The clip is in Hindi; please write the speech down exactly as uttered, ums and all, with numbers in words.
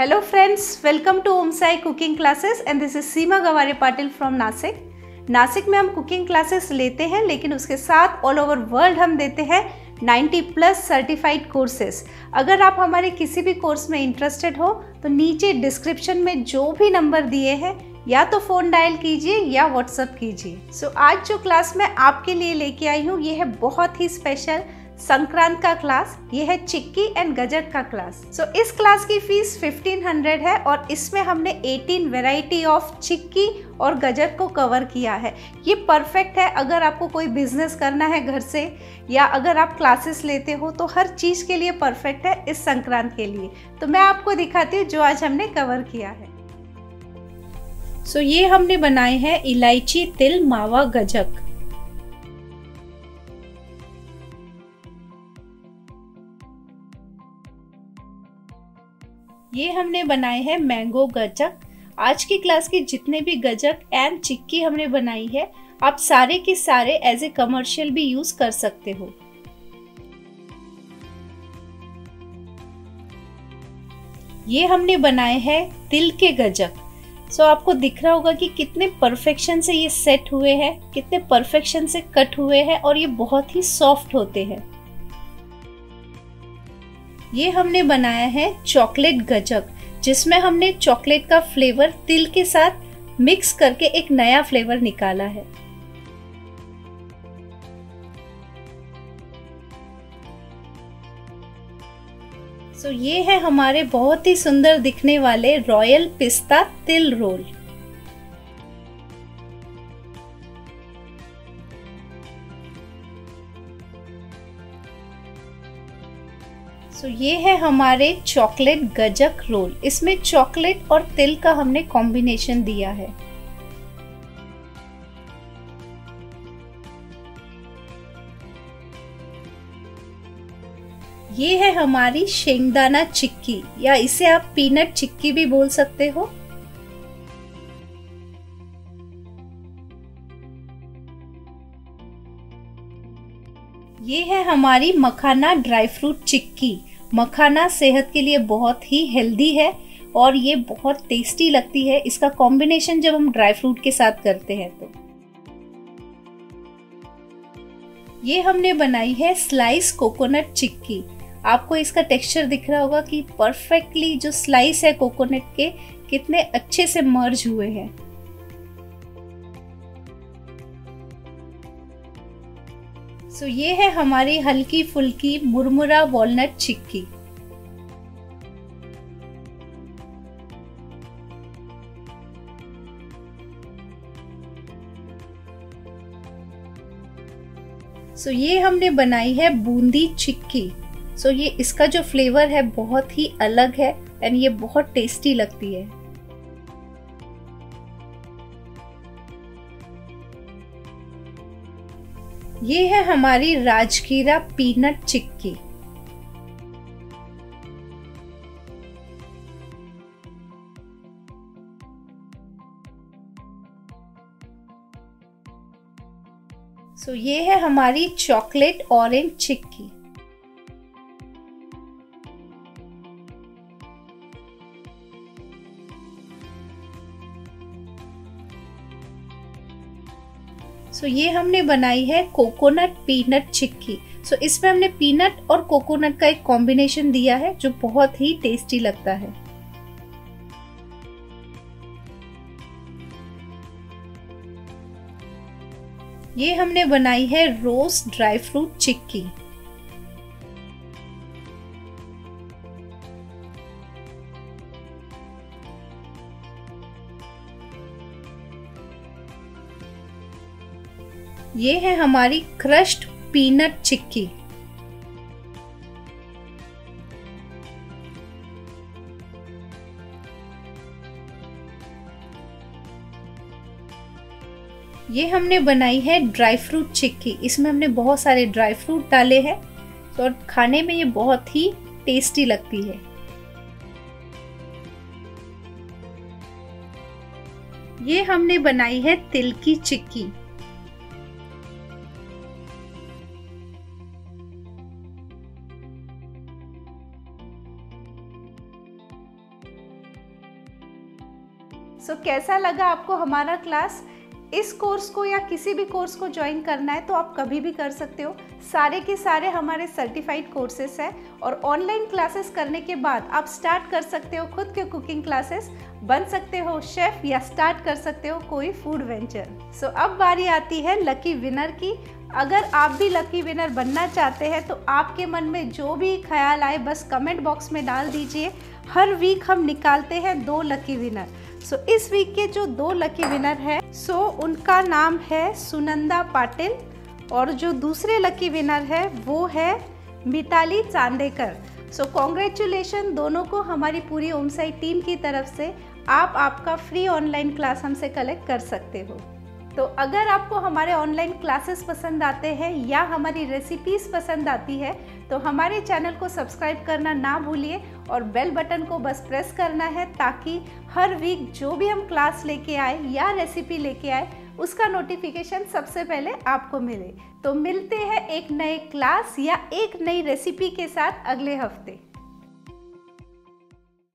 Hello friends, welcome to Om Sai Cooking Classes and this is Seema Gaware Patil from Nashik. Nashik में हम कुकिंग क्लासेस लेते हैं, लेकिन उसके साथ ऑल ओवर वर्ल्ड हम देते हैं नब्बे प्लस सर्टिफाइड कोर्सेज। अगर आप हमारे किसी भी कोर्स में इंटरेस्टेड हो तो नीचे डिस्क्रिप्शन में जो भी नंबर दिए हैं या तो फ़ोन डायल कीजिए या व्हाट्सअप कीजिए। सो so, आज जो क्लास मैं आपके लिए लेके आई हूँ ये है बहुत ही स्पेशल संक्रांत का क्लास। ये है चिक्की एंड गजक का क्लास। सो so, इस क्लास की फीस पंद्रह सौ है और इसमें हमने अठारह वैरायटी ऑफ चिक्की और गजक को कवर किया है। ये परफेक्ट है अगर आपको कोई बिजनेस करना है घर से, या अगर आप क्लासेस लेते हो तो हर चीज़ के लिए परफेक्ट है इस संक्रांत के लिए। तो मैं आपको दिखाती हूँ जो आज हमने कवर किया है। सो so, ये हमने बनाए हैं इलायची तिल मावा गजक। ये हमने बनाए हैं मैंगो गजक। आज की क्लास के जितने भी गजक एंड चिक्की हमने बनाई है, आप सारे के सारे एज ए कमर्शियल भी यूज कर सकते हो। ये हमने बनाए हैं तिल के गजक। सो so, आपको दिख रहा होगा कि कितने परफेक्शन से ये सेट हुए हैं, कितने परफेक्शन से कट हुए हैं और ये बहुत ही सॉफ्ट होते हैं। ये हमने बनाया है चॉकलेट गजक, जिसमें हमने चॉकलेट का फ्लेवर तिल के साथ मिक्स करके एक नया फ्लेवर निकाला है। सो ये है हमारे बहुत ही सुंदर दिखने वाले रॉयल पिस्ता तिल रोल। सो so, ये है हमारे चॉकलेट गजक रोल। इसमें चॉकलेट और तिल का हमने कॉम्बिनेशन दिया है। ये है हमारी शेंगदाना चिक्की, या इसे आप पीनट चिक्की भी बोल सकते हो। ये है हमारी मखाना ड्राई फ्रूट चिक्की। मखाना सेहत के लिए बहुत ही हेल्दी है और ये बहुत टेस्टी लगती है, इसका कॉम्बिनेशन जब हम ड्राई फ्रूट के साथ करते हैं तो। ये हमने बनाई है स्लाइस कोकोनट चिक्की। आपको इसका टेक्सचर दिख रहा होगा कि परफेक्टली जो स्लाइस है कोकोनट के कितने अच्छे से मर्ज हुए हैं। सो so, ये है हमारी हल्की फुल्की मुरमुरा वॉलनट चिक्की। सो so, ये हमने बनाई है बूंदी चिक्की। सो so, ये इसका जो फ्लेवर है बहुत ही अलग है एंड ये बहुत टेस्टी लगती है। ये है हमारी राजगीरा पीनट चिक्की। सो ये है हमारी chocolate orange chikki. So so, ये हमने बनाई है coconut peanut chikki. So so, इसमें हमने पीनट और कोकोनट का एक कॉम्बिनेशन दिया है जो बहुत ही टेस्टी लगता है। ये हमने बनाई है रोस्ट ड्राई फ्रूट चिक्की। ये है हमारी क्रश्ड पीनट चिक्की। ये हमने बनाई है ड्राई फ्रूट चिक्की। इसमें हमने बहुत सारे ड्राई फ्रूट डाले हैं और खाने में ये बहुत ही टेस्टी लगती है। ये हमने बनाई है तिल की चिक्की। सो so, कैसा लगा आपको हमारा क्लास? इस कोर्स को या किसी भी कोर्स को ज्वाइन करना है तो आप कभी भी कर सकते हो। सारे के सारे हमारे सर्टिफाइड कोर्सेस हैं और ऑनलाइन क्लासेस करने के बाद आप स्टार्ट कर सकते हो खुद के कुकिंग क्लासेस, बन सकते हो शेफ या स्टार्ट कर सकते हो कोई फूड वेंचर। सो so, अब बारी आती है लकी विनर की। अगर आप भी लकी विनर बनना चाहते हैं तो आपके मन में जो भी ख्याल आए बस कमेंट बॉक्स में डाल दीजिए। हर वीक हम निकालते हैं दो लकी विनर। सो so, इस वीक के जो दो लकी विनर हैं सो so, उनका नाम है सुनंदा पाटिल और जो दूसरे लकी विनर है वो है मिताली चांदेकर। सो कॉन्ग्रेचुलेशन दोनों को हमारी पूरी ओमसाई टीम की तरफ से। आप आपका फ्री ऑनलाइन क्लास हमसे कलेक्ट कर सकते हो। तो अगर आपको हमारे ऑनलाइन क्लासेस पसंद आते हैं या हमारी रेसिपीज़ पसंद आती है तो हमारे चैनल को सब्सक्राइब करना ना भूलिए और बेल बटन को बस प्रेस करना है ताकि हर वीक जो भी हम क्लास लेके आए या रेसिपी लेके आए उसका नोटिफिकेशन सबसे पहले आपको मिले। तो मिलते हैं एक नए क्लास या एक नई रेसिपी के साथ अगले हफ्ते।